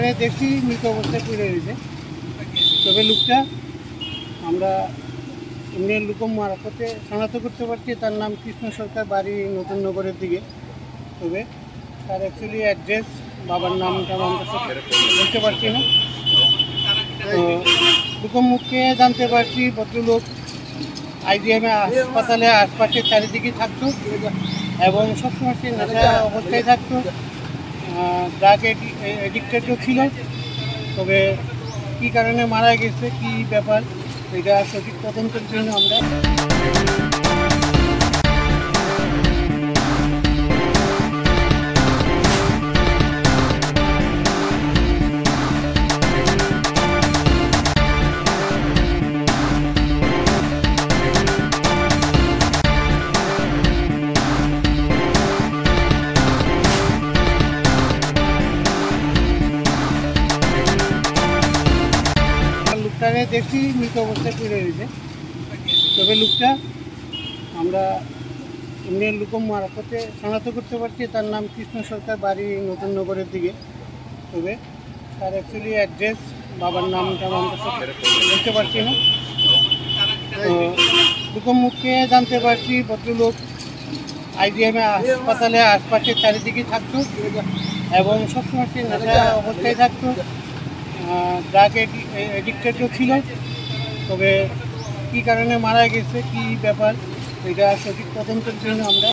লোকটারে দেখছি মৃত অবস্থায় পড়ে রয়েছে। তবে লোকটা আমরা ইন্ডিয়ান লোকম মারফতে শনাক্ত করতে পারছি, তার নাম কৃষ্ণ সরকার, বাড়ি নতুন নগরের দিকে। তবে তার অ্যাকচুয়ালি অ্যাড্রেস, বাবার নামটা আমরা বলতে পারছি না। তো লোকম মুখে জানতে পারছি ভদ্রলোক আইজিএমে হাসপাতালে আশপাশের চারিদিকে থাকতো এবং সবসময় সে নেশা অবস্থায় থাকতো, ড্রাগ এডিক্টেডও ছিল। তবে কী কারণে মারা গেছে, কী ব্যাপার, এটা সঠিক তদন্তের জন্য আমরা লোকটারে দেখছি মৃত অবস্থায় পড়ে রয়েছে। তবে লোকটা আমরা ইন্ডিয়ান লোকম মারফতে শনাক্ত করতে পারছি, তার নাম কৃষ্ণ সরকার, বাড়ি নতুন নগরের দিকে। তবে তার অ্যাকচুয়ালি অ্যাড্রেস, বাবার নামটা আমরা বলতে পারছি না। তো লোকম মুখে জানতে পারছি ভদ্রলোক আইজিএমে হাসপাতালে আশপাশের চারিদিকে থাকতো এবং সবসময় সে নেশা অবস্থায় থাকতো, ড্রাগ এডিক্টেডও ছিল। তবে কী কারণে মারা গেছে, কী ব্যাপার, এটা সঠিক তদন্তের জন্য আমরা